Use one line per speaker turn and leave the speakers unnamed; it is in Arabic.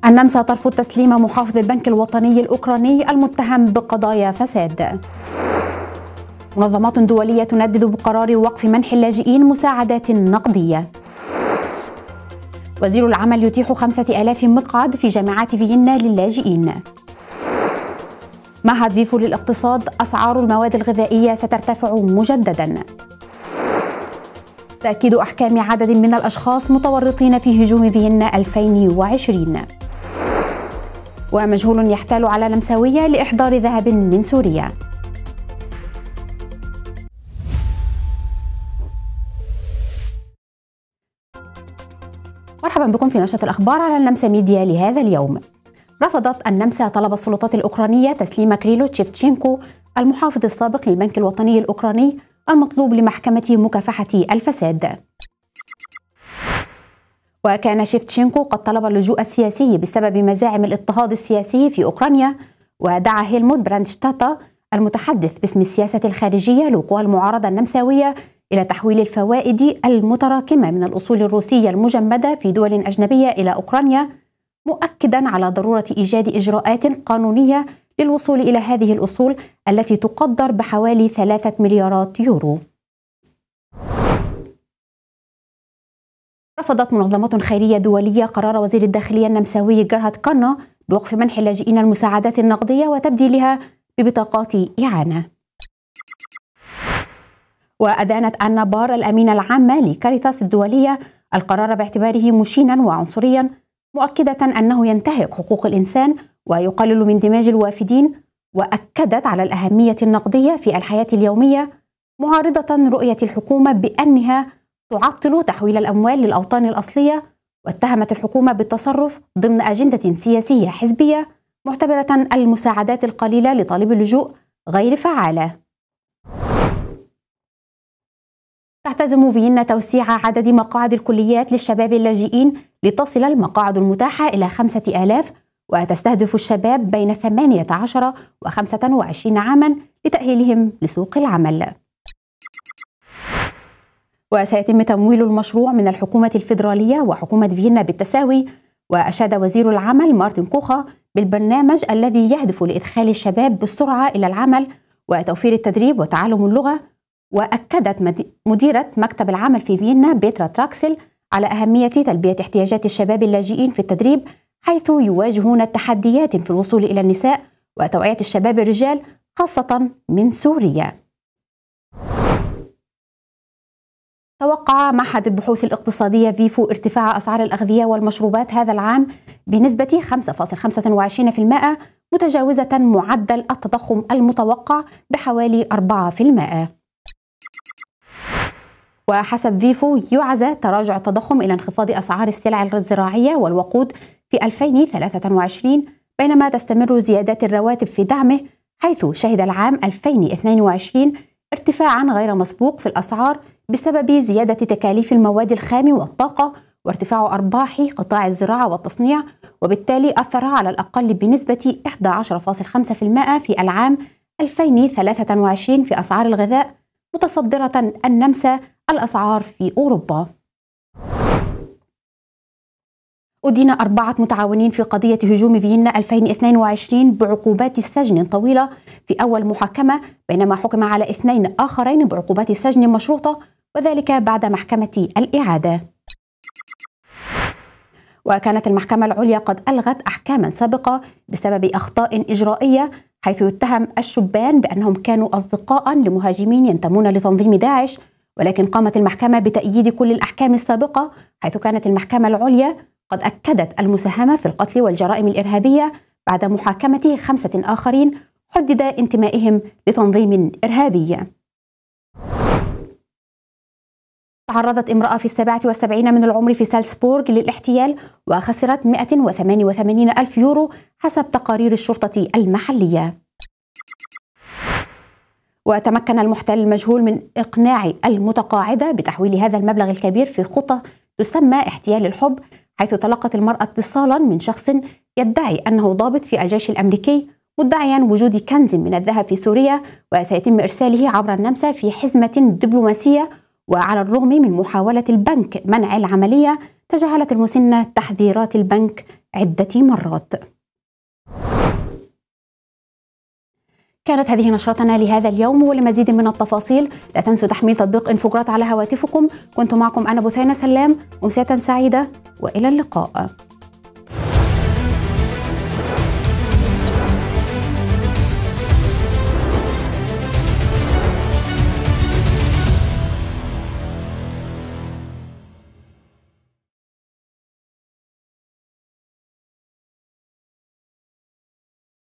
النمسا ترفض تسليم محافظ البنك الوطني الأوكراني المتهم بقضايا فساد. منظمات دولية تندد بقرار وقف منح اللاجئين مساعدات نقدية. وزير العمل يتيح 5000 مقعد في جامعات فيينا للاجئين. معهد فيفو للاقتصاد: أسعار المواد الغذائية سترتفع مجددا. تأكيد أحكام عدد من الأشخاص متورطين في هجوم فيينا 2020. ومجهول يحتال على نمساوية لإحضار ذهب من سوريا. مرحبا بكم في نشرة الأخبار على النمسا ميديا لهذا اليوم. رفضت النمسا طلب السلطات الأوكرانية تسليم كريلو تشيفتشينكو المحافظ السابق للبنك الوطني الأوكراني المطلوب لمحكمة مكافحة الفساد. وكان شيفتشينكو قد طلب اللجوء السياسي بسبب مزاعم الاضطهاد السياسي في أوكرانيا، ودعا هيلموت براندشتاتا المتحدث باسم السياسة الخارجية لقوى المعارضة النمساوية إلى تحويل الفوائد المتراكمة من الأصول الروسية المجمدة في دول أجنبية إلى أوكرانيا، مؤكدا على ضرورة إيجاد إجراءات قانونية للوصول إلى هذه الأصول التي تقدر بحوالي 3 مليارات يورو. رفضت منظمة خيرية دولية قرار وزير الداخلية النمساوي جيرهارد كارنا بوقف منح اللاجئين المساعدات النقدية وتبديلها ببطاقات إعانة. وأدانت أنا بار الأمينة العامة لكاريتاس الدولية القرار باعتباره مشينا وعنصريا، مؤكدة أنه ينتهك حقوق الإنسان ويقلل من دماج الوافدين، وأكدت على الأهمية النقدية في الحياة اليومية، معارضة رؤية الحكومة بأنها تعطل تحويل الأموال للأوطان الأصلية، واتهمت الحكومة بالتصرف ضمن أجندة سياسية حزبية، معتبرة المساعدات القليلة لطالب اللجوء غير فعالة. تعتزم فيينا توسيع عدد مقاعد الكليات للشباب اللاجئين لتصل المقاعد المتاحة إلى 5000، وتستهدف الشباب بين 18 و 25 عاما لتأهيلهم لسوق العمل. وسيتم تمويل المشروع من الحكومة الفيدرالية وحكومة فيينا بالتساوي، وأشاد وزير العمل مارتن كوخا بالبرنامج الذي يهدف لإدخال الشباب بالسرعة إلى العمل وتوفير التدريب وتعلم اللغة. وأكدت مديرة مكتب العمل في فيينا بيترا تراكسل على أهمية تلبية احتياجات الشباب اللاجئين في التدريب، حيث يواجهون تحديات في الوصول إلى النساء وتوعية الشباب الرجال خاصة من سوريا. توقع معهد البحوث الاقتصادية فيفو ارتفاع أسعار الأغذية والمشروبات هذا العام بنسبة 5.25%، متجاوزة معدل التضخم المتوقع بحوالي 4%. وحسب فيفو يعزى تراجع التضخم إلى انخفاض أسعار السلع الزراعية والوقود في 2023، بينما تستمر زيادات الرواتب في دعمه، حيث شهد العام 2022 ارتفاعا غير مسبوق في الأسعار بسبب زيادة تكاليف المواد الخام والطاقة وارتفاع أرباح قطاع الزراعة والتصنيع، وبالتالي أثر على الأقل بنسبة 11.5% في العام 2023 في أسعار الغذاء، متصدرة النمسا الأسعار في أوروبا. أدين 4 متعاونين في قضية هجوم فيينا 2022 بعقوبات سجن طويلة في أول محاكمة، بينما حكم على 2 آخرين بعقوبات سجن مشروطة، وذلك بعد محكمة الإعادة. وكانت المحكمة العليا قد ألغت أحكاما سابقة بسبب أخطاء إجرائية، حيث يتهم الشبان بأنهم كانوا أصدقاء لمهاجمين ينتمون لتنظيم داعش، ولكن قامت المحكمة بتأييد كل الأحكام السابقة، حيث كانت المحكمة العليا قد أكدت المساهمة في القتل والجرائم الإرهابية بعد محاكمة 5 آخرين حدد انتمائهم لتنظيم إرهابي. تعرضت امرأة في 77 من العمر في سالزبورغ للاحتيال وخسرت 188 ألف يورو حسب تقارير الشرطة المحلية. وتمكن المحتل المجهول من إقناع المتقاعدة بتحويل هذا المبلغ الكبير في خطة تسمى احتيال الحب، حيث تلقت المرأة اتصالا من شخص يدعي أنه ضابط في الجيش الأمريكي مدعيا وجود كنز من الذهب في سوريا، وسيتم إرساله عبر النمسا في حزمة دبلوماسية. وعلى الرغم من محاولة البنك منع العملية، تجاهلت المسنة تحذيرات البنك عدة مرات. كانت هذه نشرتنا لهذا اليوم، ولمزيد من التفاصيل لا تنسوا تحميل تطبيق انفوجرات على هواتفكم. كنت معكم أنا بثينة سلام، أمسية سعيدة وإلى اللقاء.